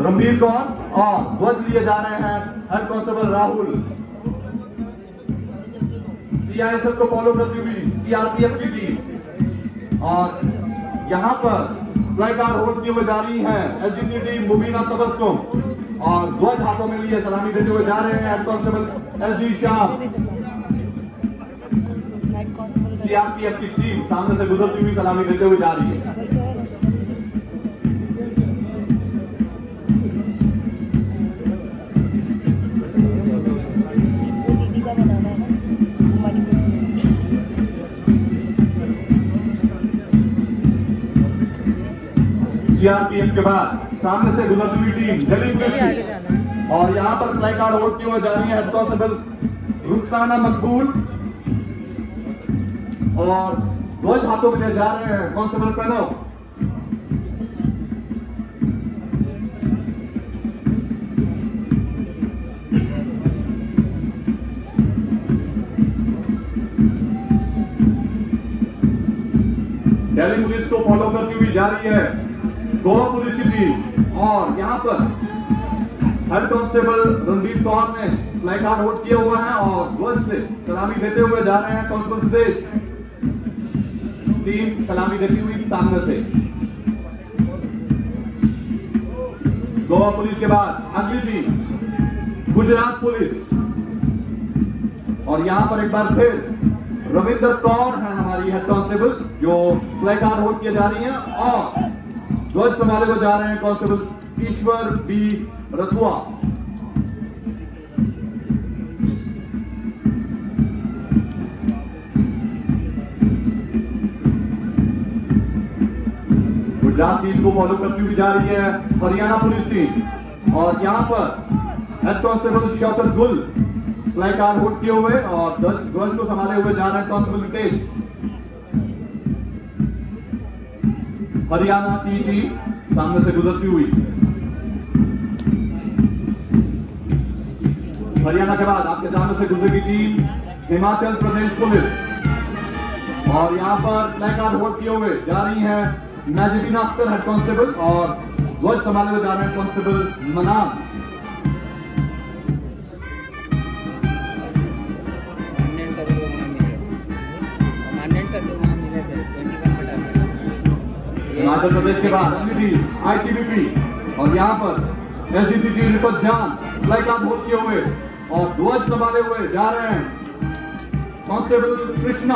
रणबीर कौर और ध्वज लिए जा रहे हैं हेड कांस्टेबल राहुल। सीआईएसएफ को फॉलो करती हुई सीआरपीएफ की टीम और यहां पर फ्लैग गार्ड होल्ड किए हुए जा रही है एसडीसी टीम मुबीना तबस्सुम और ध्वज हाथों में लिए सलामी देते हुए जा रहे हैं head constable SD Shah. CRPF की टीम सामने से गुजरती हुई सलामी देते हुए जा रही है। सीआरपीएफ के बाद सामने से गुजरती हुई टीम दिल्ली पुलिस और यहां पर फ्लैग गार्ड होल्ड किए हुए जा रही है हेड कांस्टेबल रुखसाना मकबूल और ध्वज हाथों में ले जा रहे हैं कांस्टेबल प्रणव। दिल्ली पुलिस को फॉलो करती हुई जा रही है गोवा पुलिस की टीम और यहां पर हेड कांस्टेबल रणबीर कौर ने फ्लैग गार्ड होल्ड किया हुआ है और ध्वज से सलामी देते हुए जा रहे हैं कांस्टेबल सुदेश। टीम सलामी देती हुई सामने से। गोवा पुलिस के बाद अगली टीम गुजरात पुलिस और यहां पर एक बार फिर रविंदर कौर है हमारी हेड कांस्टेबल जो फ्लैग गार्ड होल्ड किए जा रही हैं और ध्वज संभाले हुए जा रहे हैं constable Ishwar B Rathua. Gujarat team को फॉलो करती हुई जा रही है हरियाणा पुलिस टीम और यहां पर हेड कांस्टेबल शौकत गुल फ्लैग गार्ड होल्ड किए हुए और ध्वज को संभाले हुए जा रहे हैं कांस्टेबल नितेश। हरियाणा की टीम सामने से गुजरती हुई। हरियाणा के बाद आपके सामने से गुजरेगी टीम हिमाचल प्रदेश पुलिस और यहां पर फ्लैग गार्ड होल्ड किए हुए जा रही है नाजिबीना अख्तर हेड कांस्टेबल और ध्वज संभाले हुए जा रहे हैं कांस्टेबल मनान। हिमाचल प्रदेश के बाद अगली टीम आईटीबीपी और यहां पर एसडीसी टीम रिपत जान फ्लैग गार्ड होल्ड किए हुए और ध्वज संभाले हुए जा रहे हैं कांस्टेबल कृष्णा।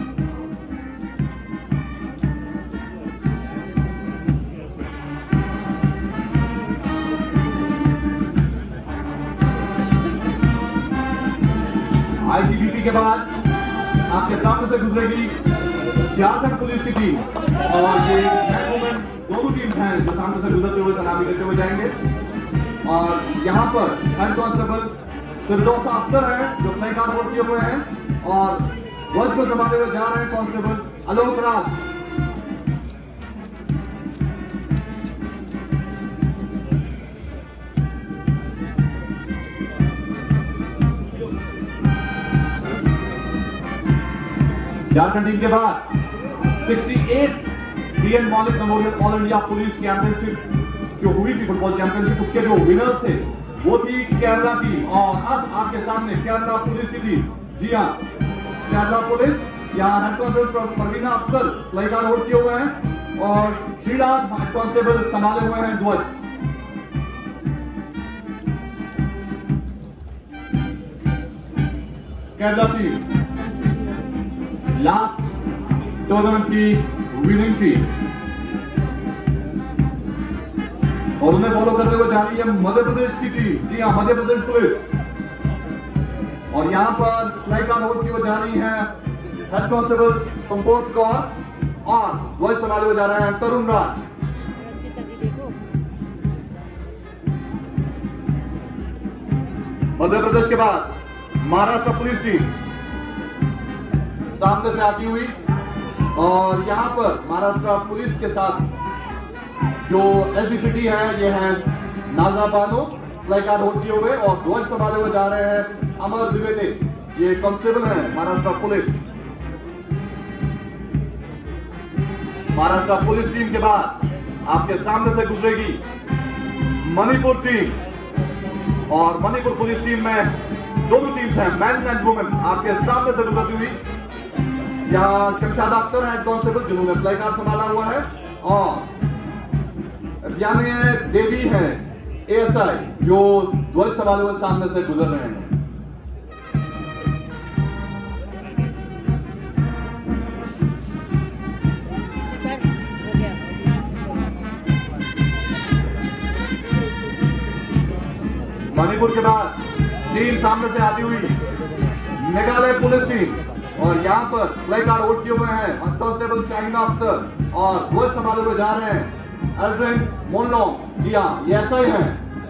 आईटीबीपी के बाद आपके सामने से गुजरेगी झारखंड पुलिस की टीम और ये दोनों टीम हैं जो सामने से गुजरते हुए सलामी देते हुए जाएंगे और यहां पर हेड कांस्टेबल फिरदौसा अख्तर है जो फ्लैग गार्ड होल्ड किए हुए हैं और ध्वज को संभाले हुए जा रहे हैं कांस्टेबल आलोक राज। झारखंड टीम के बाद 68 DN Mullick memorial all India police championship जो हुई थी फुटबॉल चैंपियनशिप उसके जो विनर्स थे वो थी केरला टीम और अब आपके सामने केरला पुलिस की टीम। जी हाँ, केरला पुलिस यहाँ head constable Parveena Akhtar flag guard hold किए हुए हैं और श्रीराज हेड कांस्टेबल संभाले हुए हैं ध्वज। केरला टीम लास्ट टूर्नामेंट की विनिंग टीम और उन्हें फॉलो करते हुए जा रही है मध्य प्रदेश की टीम। जी हाँ, मध्य प्रदेश पुलिस और यहां पर फ्लैग गार्ड होल्ड की हुई जा रही है हेड कांस्टेबल कंपोज कौर और ध्वज संभाले हुए जा रहे हैं तरुण राज। मध्य प्रदेश के बाद महाराष्ट्र पुलिस टीम सामने से आती हुई और यहां पर महाराष्ट्र पुलिस के साथ जो एसडीसी है ये है नाजा बानो फ्लैग गार्ड होल्ड किए हुए और ध्वज संभाले हुए जा रहे हैं अमर द्विवेदी, ये कांस्टेबल है Maharashtra police. Maharashtra police team के बाद आपके सामने से गुजरेगी मणिपुर टीम और मणिपुर पुलिस टीम में दोनों टीम्स हैं, मैन एंड वुमेन। आपके सामने से गुजरती हुई यहाँ शमशादा अख्तर हेड कांस्टेबल जिन्होंने प्ले कार्ड संभाला हुआ है, और यानी देवी है एएसआई जो ध्वज संभाले हुए सामने से गुजर रहे हैं। मणिपुर के बाद टीम सामने से आती हुई मेघालय पुलिस टीम, और यहां पर प्ले कार्ड होल्ड किए हुए हैं कांस्टेबल शाहीना अख्तर, और ध्वज संभाले हुए जा रहे हैं एल्ड्रिन मोनलोंग। जी हाँ, ये ऐसा ही है।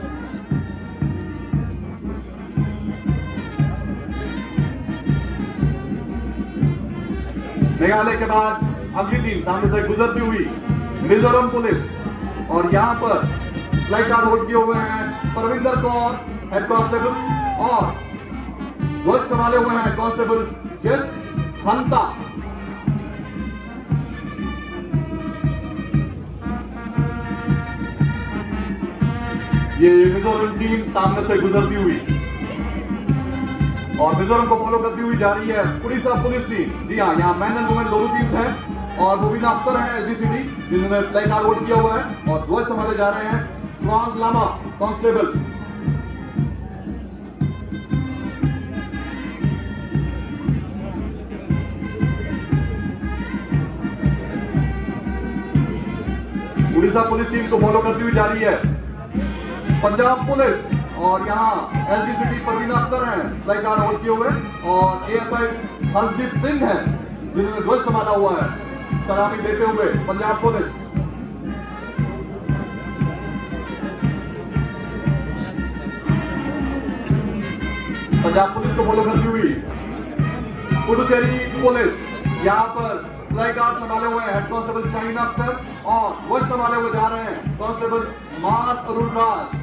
मेघालय के बाद अगली टीम सामने से गुजरती हुई मिजोरम पुलिस, और यहां पर प्ले कार्ड होल्ड किए हुए हैं परविंदर कौर हेड कांस्टेबल, और ध्वज संभाले हुए हैं कांस्टेबल जेस हंता। ये मिजोरम टीम सामने से गुजरती हुई, और मिजोरम को फॉलो करती हुई जा रही है उड़ीसा पुलिस टीम। जी हाँ, यहाँ मैन एंड वुमेन दोनों टीम्स हैं, और मुबीना अख्तर है एसडीसीटी जिन्होंने प्ले कार्ड होल्ड किया हुआ है, और ध्वज संभाले जा रहे हैं ट्रांस Lama constable. Orissa police team को फॉलो करती हुई जा रही है पंजाब पुलिस, और यहाँ एसडीसीटी परवीना अख्तर हैं प्ले कार्ड होल्ड किए हुए, और एएसआई हर्षदीप सिंह है जिन्होंने ध्वज संभाला हुआ है सलामी देते हुए पंजाब पुलिस। पंजाब पुलिस को फॉलो करती हुई पुडुचेरी पुलिस यहां पर प्ले कार्ड संभाले हुए हेड कांस्टेबल शाहीना अख्तर, और ध्वज संभाले हुए जा रहे हैं कांस्टेबल मास अरुण राज।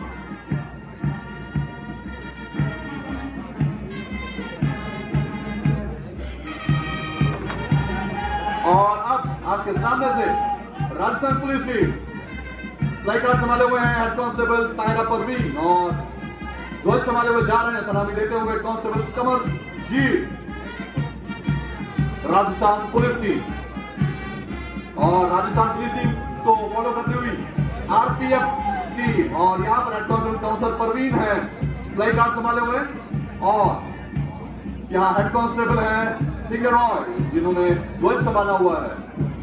और अब आपके सामने से Rajasthan police team placard संभाले हुए हैं हेड कांस्टेबल ताहिरा परवीन, और ध्वज संभाले हुए जा रहे हैं सलामी देते हुए constable Qamar ji. Rajasthan police team, और राजस्थान पुलिस टीम को फॉलो करती हुई आरपीएफ टीम, और यहां पर हेड कांस्टेबल काउंसलर परवीन है प्ले कार्ड संभाले हुए, और यहां हेड कांस्टेबल है सिंगर रॉय जिन्होंने ध्वज संभाला हुआ है।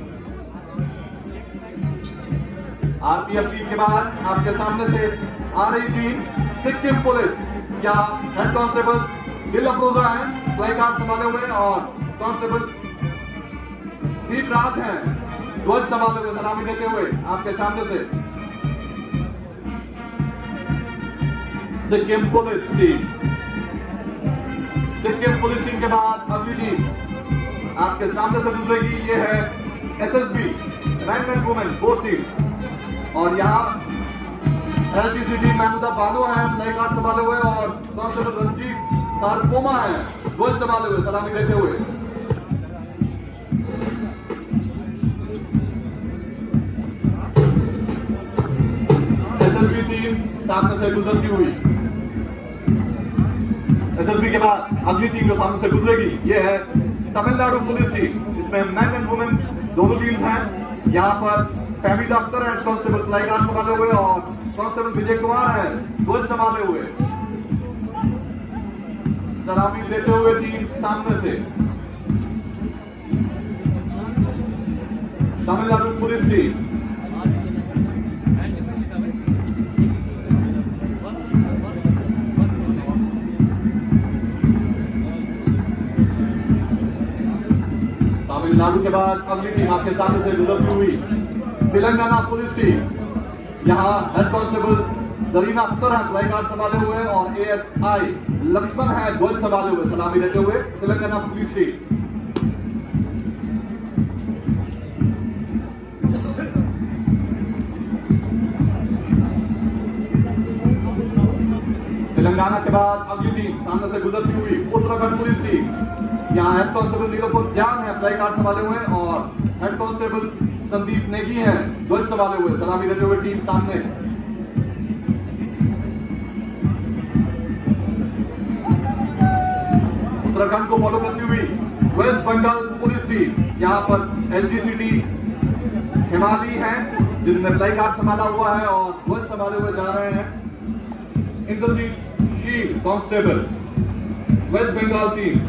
आरपीएफ टीम के बाद आपके सामने से आ रही टीम सिक्किम पुलिस, यहाँ हेड कांस्टेबल दिल अफरोजा है प्ले कार्ड संभाले हुए, और कांस्टेबल दीप राज हैं ध्वज संभाले हुए सलामी देते हुए आपके सामने से Sikkim police team. Sikkim police team के बाद अगली टीम आपके सामने से गुजरेगी, ये है SSB men and women both team, और यहाँ एसडीसीटी महमूदा बानो है प्ले कार्ड संभाले हुए, और कांस्टेबल रंजीत तारपोमा है ध्वज संभाले हुए सलामी देते हुए। एसएसबी टीम सामने से गुजरती हुई, एसएसबी के बाद अगली टीम जो सामने से गुजरेगी ये है तमिलनाडु पुलिस टीम। इसमें मैन एंड वुमेन दोनों टीम्स हैं। यहाँ पर फैमिली डॉक्टर है कांस्टेबल प्ले कार्ड संभाले हुए, और कांस्टेबल विजय कुमार है ध्वज संभाले हुए सलामी लेते हुए टीम सामने से तमिलनाडु पुलिस टीम। तमिलनाडु के बाद अगली टीम आपके सामने से गुजरती हुई तेलंगाना पुलिस टीम, यहाँ हेड कांस्टेबल जरीना अख्तर है प्ले कार्ड संभाले हुए, और एएसआई लक्ष्मण है ध्वज संभाले हुए सलामी देते हुए तेलंगाना पुलिस टीम। तेलंगाना के बाद अगली टीम सामने से गुजरती हुई उत्तराखंड पुलिस टीम, यहाँ हेड कांस्टेबल नीलोफर जान है प्ले कार्ड संभाले हुए, और हेड कांस्टेबल संदीप नेगी है ध्वज संभाले हुए सलामी देते हुए टीम सामने। उत्तराखंड को फॉलो करती हुई वेस्ट बंगाल पुलिस टीम यहाँ पर एलजीसीटी हिमालय है जिन्होंने फ्लाई कार्ड संभाला हुआ है और ध्वज संभाले हुए जा रहे हैं। इंद्रजीत शील कांस्टेबल वेस्ट बंगाल टीम।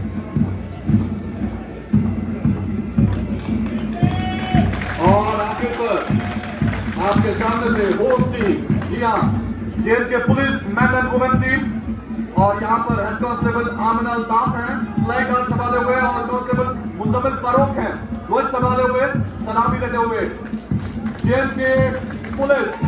और आखिर पर आपके सामने से होस्ट टीम, जी हाँ, जेल के police men and women team. और यहाँ पर हेड कांस्टेबल आमिना अल्ताफ हैं, फ्लाई कार्ड संभाले हुए, और कांस्टेबल मुजम्मिल फारूक हैं, ध्वज संभाले हुए, सलामी देते हुए। जेल के पुलिस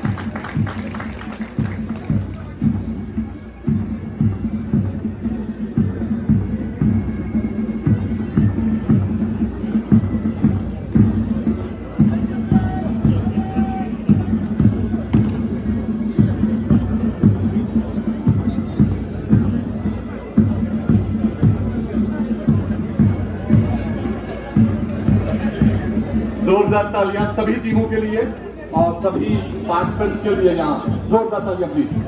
जोरदार तालियां सभी टीमों के लिए और सभी पार्टिसिपेंट्स के लिए। यहां जोरदार तालियां प्लीज।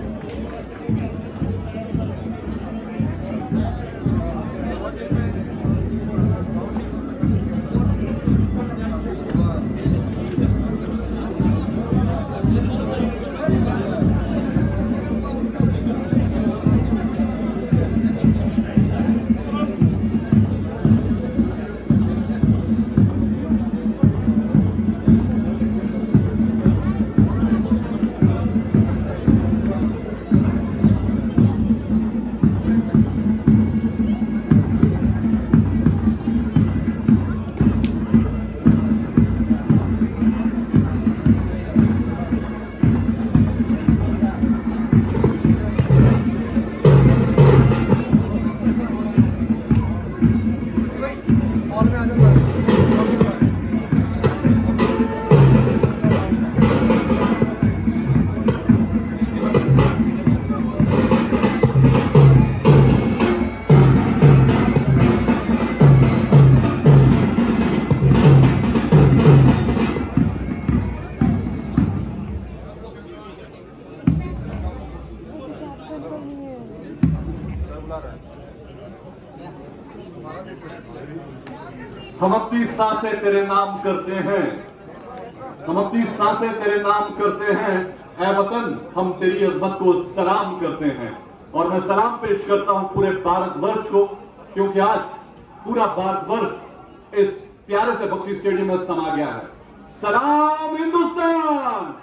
हम अपनी सांसें तेरे नाम करते हैं, हम अपनी सांसें तेरे नाम करते हैं, ऐ वतन हम तेरी अज़मत को सलाम करते हैं। और मैं सलाम पेश करता हूं पूरे भारतवर्ष को, क्योंकि आज पूरा भारतवर्ष इस प्यारे से बख्शी स्टेडियम में समा गया है। सलाम हिंदुस्तान।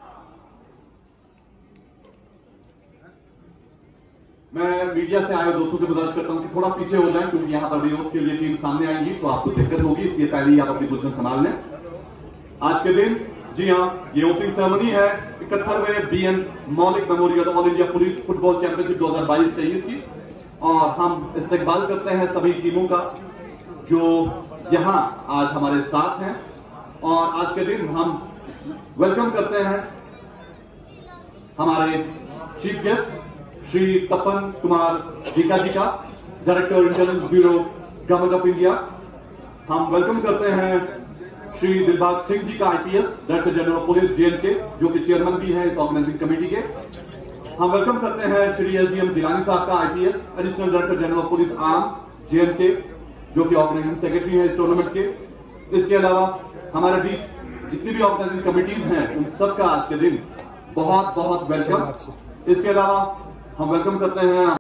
मैं मीडिया से आए दोस्तों से गुजारिश करता हूं कि थोड़ा पीछे हो जाएं, क्योंकि यहां पर विरोध के लिए टीम सामने आएंगी तो आपको दिक्कत होगी, इसलिए पहले ही आप अपनी पोजीशन संभाल लें। आज के दिन, जी हां, ये ओपनिंग सेरेमनी है 71वें BN Mullick memorial all India police football championship 2022-23 की। और हम इस्तेकबाल करते हैं सभी टीमों का जो यहां आज हमारे साथ हैं। और आज के दिन हम वेलकम करते हैं हमारे चीफ गेस्ट श्री तपन कुमार जीका जी का, director intelligence bureau government of India. हम वेलकम करते हैं श्री दिलबाग सिंह जी का, IPS, director general of police J and K, जो कि चेयरमैन भी हैं इस ऑर्गेनाइजिंग कमेटी के। हम वेलकम करते हैं श्री एसडीएम जिलानी साहब का, IPS, additional director general of police arm J and K, जो कि ऑर्गेनाइजिंग सेक्रेटरी हैं इस टूर्नामेंट के। इसके अलावा हमारे बीच जितनी भी ऑर्गेनाइजिंग कमेटीज हैं उन सबका आज के दिन बहुत बहुत वेलकम। इसके अलावा हम वेलकम करते हैं